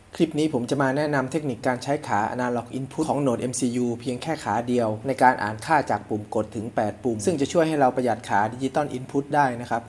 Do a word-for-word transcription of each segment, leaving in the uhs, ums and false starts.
คลิปนี้ผมจะมาแนะนำเทคนิคการใช้ขา Analog Input ของ Node เอ็ม ซี ยู เพียงแค่ขาเดียวในการอ่านค่าจากปุ่มกดถึงแปดปุ่มซึ่งจะช่วยให้เราประหยัดขา Digital Input ได้นะครับ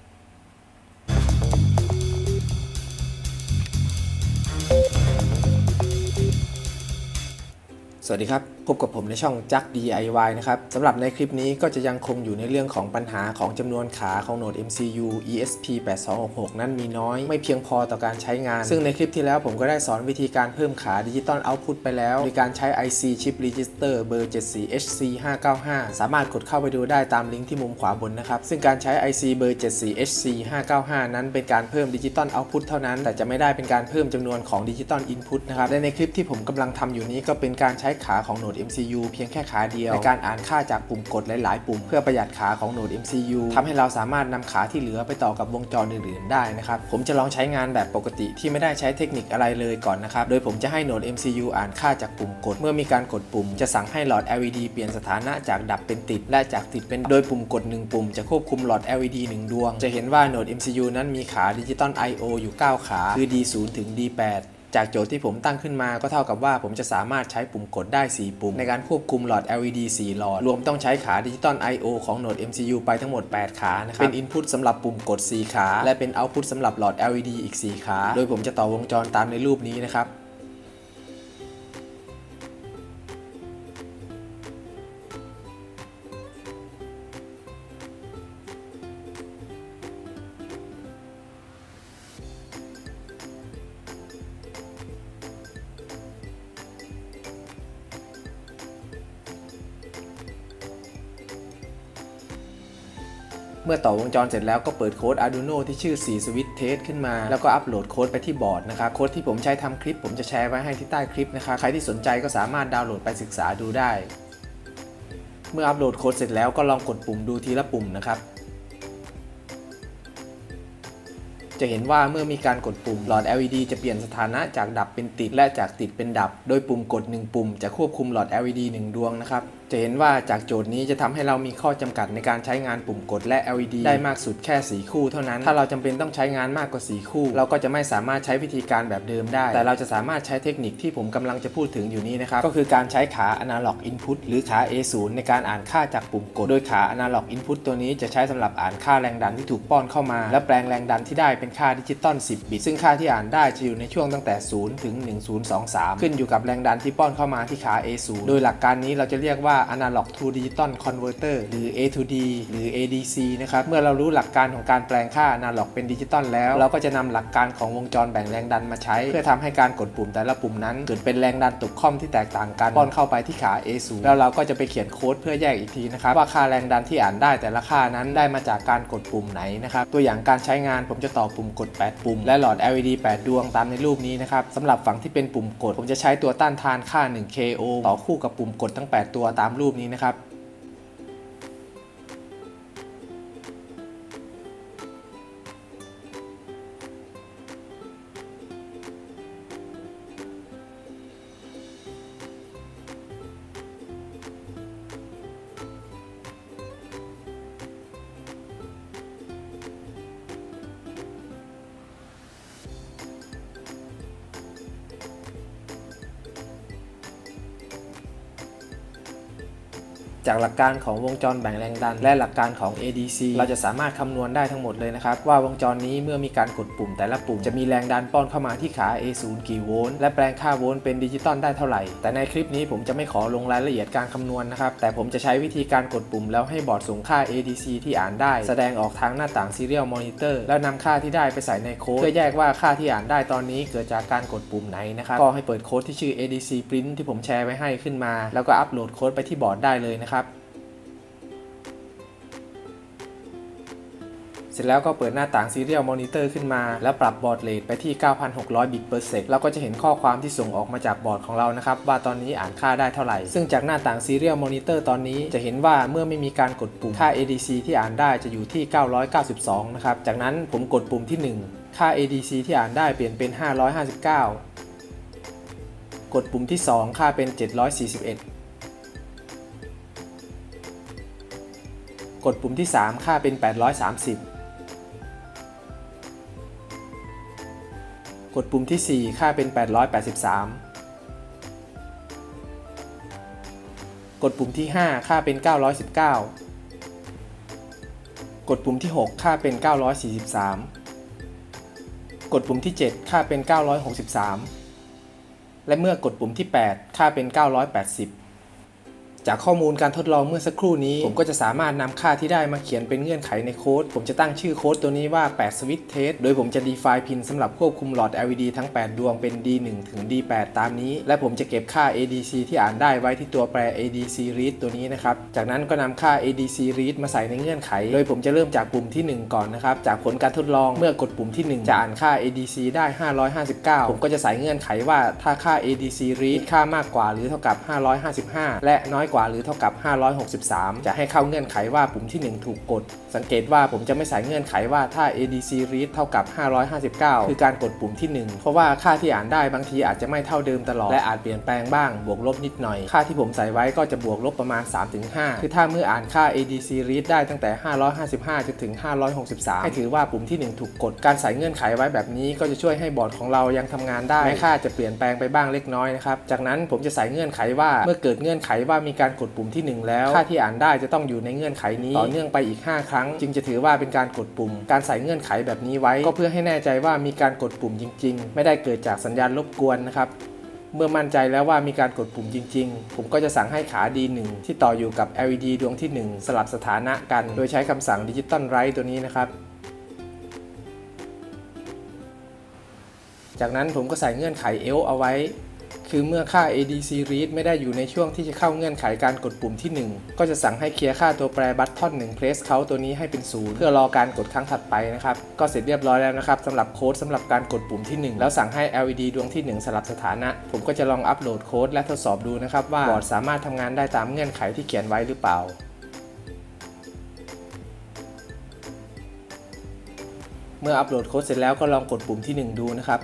สวัสดีครับพบกับผมในช่องจัก ดี ไอ วาย นะครับสำหรับในคลิปนี้ก็จะยังคงอยู่ในเรื่องของปัญหาของจำนวนขาของ Node เอ็ม ซี ยู อี เอส พี แปดสองหกหก นั้นมีน้อยไม่เพียงพอต่อการใช้งานซึ่งในคลิปที่แล้วผมก็ได้สอนวิธีการเพิ่มขา Digital Output ไปแล้วโดยการใช้ ไอ ซี Chip Register เบอร์ เจ็ดสี่ เอช ซี ห้าเก้าห้า สามารถกดเข้าไปดูได้ตามลิงก์ที่มุมขวาบนนะครับซึ่งการใช้ ไอ ซี เบอร์ เจ็ดสี่ เอช ซี ห้าเก้าห้า นั้นเป็นการเพิ่ม Digital Output เท่านั้นแต่จะไม่ได้เป็นการเพิ่มจำนวนของ Digital Input นะครับและในคลิปที่ผมกำลังทำอยู่นี้ก็เป็นการใช้ขาของ Node เอ็ม ซี ยู เพียงแค่ขาเดียวในการอ่านค่าจากปุ่มกดหลายๆปุ่มเพื่อประหยัดขาของ Node เอ็ม ซี ยู ทำให้เราสามารถนำขาที่เหลือไปต่อกับวงจรอื่นๆได้นะครับผมจะลองใช้งานแบบปกติที่ไม่ได้ใช้เทคนิคอะไรเลยก่อนนะครับโดยผมจะให้ Node เอ็ม ซี ยู อ่านค่าจากปุ่มกดเมื่อมีการกดปุ่มจะสั่งให้หลอด แอล อี ดี เปลี่ยนสถานะจากดับเป็นติดและจากติดเป็นโดยปุ่มกดหนึ่งปุ่มจะควบคุมหลอด แอล อี ดี หนึ่งดวงจะเห็นว่า Node เอ็ม ซี ยู นั้นมีขา Digital ไอ โอ อยู่เก้าขาคือ ดี ศูนย์ ถึง ดี แปดจากโจทย์ที่ผมตั้งขึ้นมาก็เท่ากับว่าผมจะสามารถใช้ปุ่มกดได้สี่ปุ่มในการควบคุมหลอด แอล อี ดี สี่หลอดรวมต้องใช้ขา Digital ไอ โอ ของ Node เอ็ม ซี ยู ไปทั้งหมดแปดขานะครับเป็น Input สำหรับปุ่มกดสี่ขาและเป็น Output สำหรับหลอด แอล อี ดี อีกสี่ขาโดยผมจะต่อวงจรตามในรูปนี้นะครับเมื่อต่อวงจรเสร็จแล้วก็เปิดโค้ด Arduino ที่ชื่อสี่ Switch Test ขึ้นมาแล้วก็อัปโหลดโค้ดไปที่บอร์ดนะครับโค้ดที่ผมใช้ทำคลิปผมจะแชร์ไว้ให้ที่ใต้คลิปนะครับใครที่สนใจก็สามารถดาวน์โหลดไปศึกษาดูได้เมื่ออัปโหลดโค้ดเสร็จแล้วก็ลองกดปุ่มดูทีละปุ่มนะครับจะเห็นว่าเมื่อมีการกดปุ่มหลอด แอล อี ดี จะเปลี่ยนสถานะจากดับเป็นติดและจากติดเป็นดับโดยปุ่มกดหนึ่งปุ่มจะควบคุมหลอด แอล อี ดี หนึ่งดวงนะครับจะเห็นว่าจากโจทย์นี้จะทำให้เรามีข้อจำกัดในการใช้งานปุ่มกดและ แอล อี ดี ได้มากสุดแค่สี่คู่เท่านั้นถ้าเราจำเป็นต้องใช้งานมากกว่าสี่คู่เราก็จะไม่สามารถใช้วิธีการแบบเดิมได้แต่เราจะสามารถใช้เทคนิคที่ผมกำลังจะพูดถึงอยู่นี้นะครับก็คือการใช้ขา Analog Input หรือขา เอ ศูนย์ ในการอ่านค่าจากปุ่มกดโดยขา Analog Input ตัวนี้จะใช้สำหรับอ่านค่าแรงดันที่ถูกป้อนเข้ามาและแปลงแรงดันที่ได้เป็นค่าดิจิตอลสิบบิตซึ่งค่าที่อ่านได้จะอยู่ในช่วงตั้งแต่ศูนย์ถึงหนึ่งพันยี่สิบสามขึ้นอยู่กับแรงดันที่ป้อนเข้ามาที่ขา เอ ศูนย์ โดยหลักการนี้เราจะเรียกว่า Analog to Digital Converter หรือ เอ ทู ดี หรือ เอ ดี ซี นะครับเมื่อเรารู้หลักการของการแปลงค่า Analog เป็นดิจิตอลแล้วเราก็จะนำหลักการของวงจรแบ่งแรงดันมาใช้เพื่อทำให้การกดปุ่มแต่ละปุ่มนั้นเกิดเป็นแรงดันตกค่อมที่แตกต่างกันป้อนเข้าไปที่ขา เอ ศูนย์ แล้วเราก็จะไปเขียนโค้ดเพื่อแยกอีกทีนะครับว่าค่าแรงดันที่อ่านได้แต่ละค่านั้นได้มาจากการกดปุ่มไหนนะครับตัวอย่างการใช้งานผมจะต่อปุ่มกดแปดปุ่มและหลอด แอล อี ดี แปดดวงตามในรูปนี้นะครับสำหรับฝั่งที่เป็นปุ่มกดผมจะใช้ตัวต้านทานค่าหนึ่ง เค โอ ต่อคู่กับปุ่มกดทั้งแปดตัวตามรูปนี้นะครับจากหลักการของวงจรแบ่งแรงดันและหลักการของ เอ ดี ซี เราจะสามารถคำนวณได้ทั้งหมดเลยนะครับว่าวงจรนี้เมื่อมีการกดปุ่มแต่ละปุ่มจะมีแรงดันป้อนเข้ามาที่ขา เอ ศูนย์ กี่โวลต์และแปลงค่าโวลต์เป็นดิจิตอลได้เท่าไหร่แต่ในคลิปนี้ผมจะไม่ขอลงรายละเอียดการคำนวณนะครับแต่ผมจะใช้วิธีการกดปุ่มแล้วให้บอร์ดส่งค่า เอ ดี ซี ที่อ่านได้แสดงออกทางหน้าต่าง Serial Monitor แล้วนำค่าที่ได้ไปใส่ในโค้ดเพื่อแยกว่าค่าที่อ่านได้ตอนนี้เกิดจากการกดปุ่มไหนนะครับก็ให้เปิดโค้ดที่ชื่อ เอ ดี ซี Print ที่ผมแชร์ไว้ให้ขึ้นมาแล้วก็อัปโหลดโค้ดไปที่บอร์ดได้เลยนะครับเสร็จแล้วก็เปิดหน้าต่าง Serial Monitor ขึ้นมาแล้วปรับบอร์ดเรทไปที่ เก้าพันหกร้อย บิต per sec แล้วก็จะเห็นข้อความที่ส่งออกมาจากบอร์ดของเรานะครับว่าตอนนี้อ่านค่าได้เท่าไหร่ซึ่งจากหน้าต่าง Serial Monitor ตอนนี้จะเห็นว่าเมื่อไม่มีการกดปุ่มค่า เอ ดี ซี ที่อ่านได้จะอยู่ที่เก้าร้อยเก้าสิบสองนะครับจากนั้นผมกดปุ่มที่หนึ่งค่า เอ ดี ซี ที่อ่านได้เปลี่ยนเป็นห้าร้อยห้าสิบเก้ากดปุ่มที่สองค่าเป็นเจ็ดร้อยสี่สิบเอ็ดกดปุ่มที่สามค่าเป็นแปดร้อยสามสิบกดปุ่มที่สี่ค่าเป็นแปดร้อยแปดสิบสามกดปุ่มที่ห้าค่าเป็นเก้าร้อยสิบเก้ากดปุ่มที่หกค่าเป็นเก้าร้อยสี่สิบสามกดปุ่มที่เจ็ดค่าเป็นเก้าร้อยหกสิบสามและเมื่อกดปุ่มที่แปดค่าเป็นเก้าร้อยแปดสิบจากข้อมูลการทดลองเมื่อสักครู่นี้ผมก็จะสามารถนำค่าที่ได้มาเขียนเป็นเงื่อนไขในโค้ดผมจะตั้งชื่อโค้ดตัวนี้ว่าแปด Switch Test โดยผมจะ define pin สำหรับควบคุมหลอด แอล อี ดี ทั้งแปดดวงเป็น ดี หนึ่ง ถึง ดี แปด ตามนี้และผมจะเก็บค่า เอ ดี ซี ที่อ่านได้ไว้ที่ตัวแปร เอ ดี ซี Read ตัวนี้นะครับจากนั้นก็นำค่า เอ ดี ซี Read มาใส่ในเงื่อนไขโดยผมจะเริ่มจากปุ่มที่หนึ่งก่อนนะครับจากผลการทดลองเมื่อกดปุ่มที่หนึ่งจะอ่านค่า เอ ดี ซี ได้ห้าร้อยห้าสิบเก้าผมก็จะใส่เงื่อนไขว่าถ้าค่า เอ ดี ซี Read ค่ามากกว่าหรือเท่ากับห้าร้อยห้าสิบห้าและน้อยกว่าหรือเท่ากับห้าร้อยหกสิบสามจะให้เข้าเงื่อนไขว่าปุ่มที่หนึ่งถูกกดสังเกตว่าผมจะไม่ใส่เงื่อนไขว่าถ้า เอ ดี ซี Read เท่ากับห้าร้อยห้าสิบเก้าคือการกดปุ่มที่หนึ่งเพราะว่าค่าที่อ่านได้บางทีอาจจะไม่เท่าเดิมตลอดและอาจเปลี่ยนแปลงบ้างบวกลบนิดหน่อยค่าที่ผมใส่ไว้ก็จะบวกลบประมาณ สามถึงห้า คือถ้าเมื่ออ่านค่า เอ ดี ซี Read ได้ตั้งแต่ห้าร้อยห้าสิบห้าจนถึงห้าร้อยหกสิบสามให้ถือว่าปุ่มที่หนึ่งถูกกดการใส่เงื่อนไขไว้แบบนี้ก็จะช่วยให้บอร์ดของเรายังทำงานได้แม้ค่าจะเปลี่ยนแปลงไปบ้างเล็กน้อยนะครับจากนั้นผมจะใส่เงื่อนไขว่าเมื่อเกิดเงื่อนไขว่ามีการกดปุ่มที่หนึ่งแล้วค่าที่อ่านได้จะต้องอยู่ในเงื่อนไขนี้ต่อเนื่องไปอีกห้าครั้งจึงจะถือว่าเป็นการกดปุ่มการใส่เงื่อนไขแบบนี้ไว้ก็เพื่อให้แน่ใจว่ามีการกดปุ่มจริงๆไม่ได้เกิดจากสัญญาณรบกวนนะครับเมื่อมั่นใจแล้วว่ามีการกดปุ่มจริงๆผมก็จะสั่งให้ขา ดี หนึ่ง ที่ต่ออยู่กับ แอล อี ดี ดวงที่หนึ่งสลับสถานะกันโดยใช้คำสั่ง Digital Write ตัวนี้นะครับจากนั้นผมก็ใส่เงื่อนไข else เอาไว้คือเมื่อค่า เอ ดี ซี Read ไม่ได้อยู่ในช่วงที่จะเข้าเงื่อนไขการกดปุ่มที่หนึ่งก็จะสั่งให้เคลียร์ค่าตัวแปร button หนึ่ง place count ตัวนี้ให้เป็นศูนย์เพื่อรอการกดครั้งถัดไปนะครับก็เสร็จเรียบร้อยแล้วนะครับสำหรับโค้ดสำหรับการกดปุ่มที่หนึ่งแล้วสั่งให้ แอล อี ดี ดวงที่หนึ่งสลับสถานะผมก็จะลองอัปโหลดโค้ดและทดสอบดูนะครับว่าบอร์ดสามารถทำงานได้ตามเงื่อนไขที่เขียนไว้หรือเปล่าเมื่ออัปโหลดโค้ดเสร็จแล้วก็ลองกดปุ่มที่หนึ่งดูนะครับ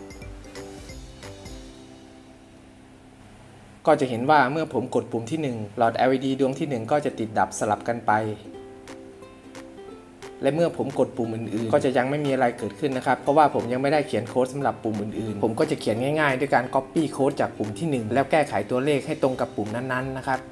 ก็จะเห็นว่าเมื่อผมกดปุ่มที่หนึ่งหลอด แอล อี ดี ดวงที่หนึ่งก็จะติดดับสลับกันไปและเมื่อผมกดปุ่มอื่นๆก็จะยังไม่มีอะไรเกิดขึ้นนะครับเพราะว่าผมยังไม่ได้เขียนโค้ดสำหรับปุ่มอื่นๆผมก็จะเขียนง่ายๆด้วยการ Copy โค้ดจากปุ่มที่หนึ่งแล้วแก้ไขตัวเลขให้ตรงกับปุ่มนั้นๆนะครับ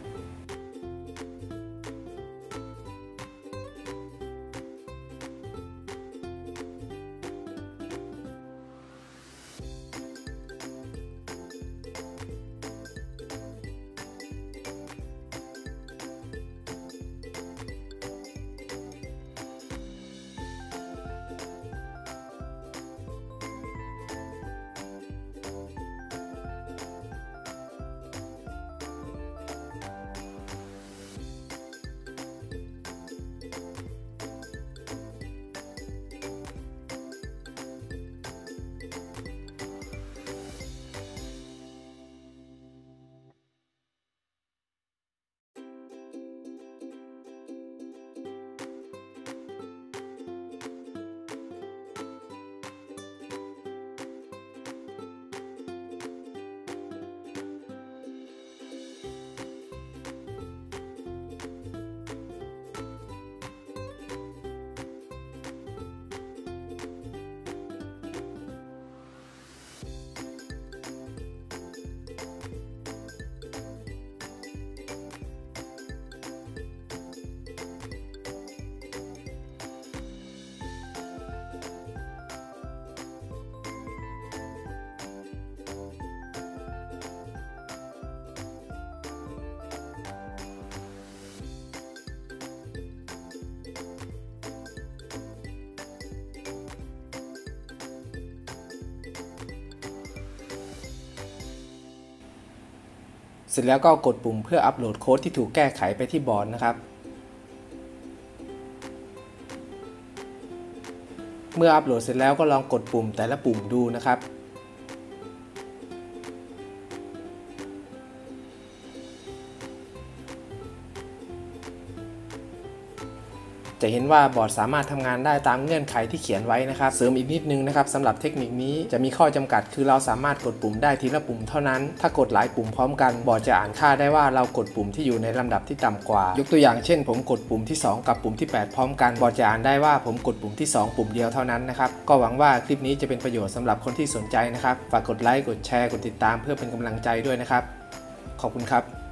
เสร็จแล้วก็กดปุ่มเพื่ออัปโหลดโค้ดที่ถูกแก้ไขไปที่บอร์ดนะครับเมื่ออัปโหลดเสร็จแล้วก็ลองกดปุ่มแต่ละปุ่มดูนะครับจะเห็นว่าบอร์ดสามารถทำงานได้ตามเงื่อนไขที่เขียนไว้นะครับเสริมอีกนิดนึงนะครับสำหรับเทคนิคนี้จะมีข้อจำกัดคือเราสามารถกดปุ่มได้ทีละปุ่มเท่านั้นถ้ากดหลายปุ่มพร้อมกันบอร์ดจะอ่านค่าได้ว่าเรากดปุ่มที่อยู่ในลำดับที่ต่ำกว่ายกตัวอย่างเช่นผมกดปุ่มที่สองกับปุ่มที่แปดพร้อมกันบอร์ดจะอ่านได้ว่าผมกดปุ่มที่สองปุ่มเดียวเท่านั้นนะครับก็หวังว่าคลิปนี้จะเป็นประโยชน์สำหรับคนที่สนใจนะครับฝากกดไลค์กดแชร์กดติดตามเพื่อเป็นกำลังใจด้วยนะครับขอบคุณครับ